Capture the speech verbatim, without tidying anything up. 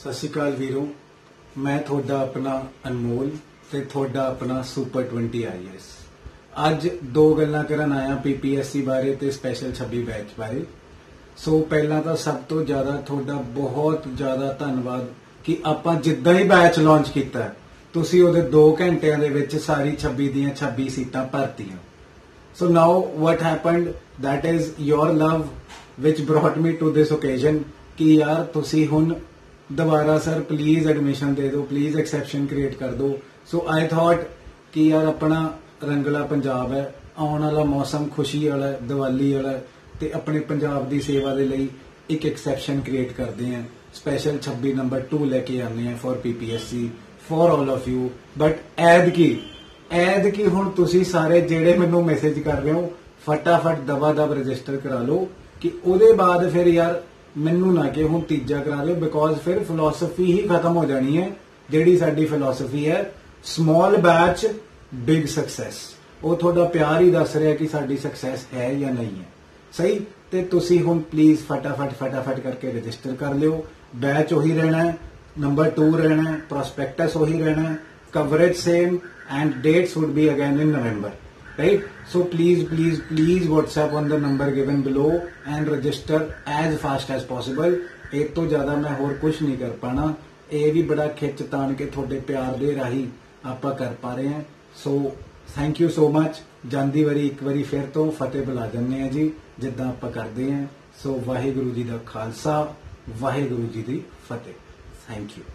सत श्री अकाल वीरो, मैं थोड़ा अपना अनमोल ते थोड़ा अपना सुपर ट्वेंटी आई एस अज दो गल्लां करन आया पी पी एस सी बारे ते स्पैशल छब्बी बैच बारे। सो पहला तो सब तो ज्यादा थोड़ा बहुत ज्यादा धन्नवाद कि आपां जिद्दां ही बैच लॉन्च किया तुसीं उहदे दो घंटियां दे विच सारी छब्बी दियां छब्बी सीटां भरतियां। So now what happened that is your love which brought me to this occasion कि यार तुसीं हुण दोबारा सर प्लीज एडमिशन दे दो, प्लीज एक्सैप्शन क्रिएट कर दो। सो आई थॉट कि यार अपना रंगला पंजाब है, आने वाला मौसम खुशी वाला दिवाली वाला ते अपने पंजाब की सेवा के लिए एक एक्सैप्शन क्रिएट करते हैं। स्पैशल छब्बी नंबर टू लेके आने हैं for P P S C for all of you. But ऐद की ऐद की हुण तुसीं सारे जेड़े मैनू मैसेज कर रहे हो फटाफट दबा दब रजिस्टर करा लो कि उहदे बाद फिर यार मैनू ना कि हुण तीजा करा दो, बिकॉज फिर फिलोसफी ही खत्म हो जानी है। जिहड़ी साडी फिलोसफी है स्मॉल बैच बिग सक्सैस, वो थोड़ा प्यार ही दस रहा कि साडी सक्सैस है या नहीं है। सही ते तुसीं हुण प्लीज फटाफट फटाफट करके रजिस्टर कर लियो। बैच उही रहना है, नंबर टू रहना है, प्रोस्पेक्टस उही रहना है, coverage same and dates would be again in November. Right? So please, please, please WhatsApp on the number given below and register as fast as possible. एक तो ज्यादा मैं होर कुछ नहीं कर पाना, ये भी बड़ा खिच तान के थोड़े प्यार दे राही आपा कर पा रहे हैं। So thank you so much. जांदी वारी एक बारी फिर तो फतेह बुला जन्ने हैं जी जिद्दां आपा करते हैं। सो वाहिगुरु जी का खालसा, वाहिगुरु जी की फतेह। Thank you.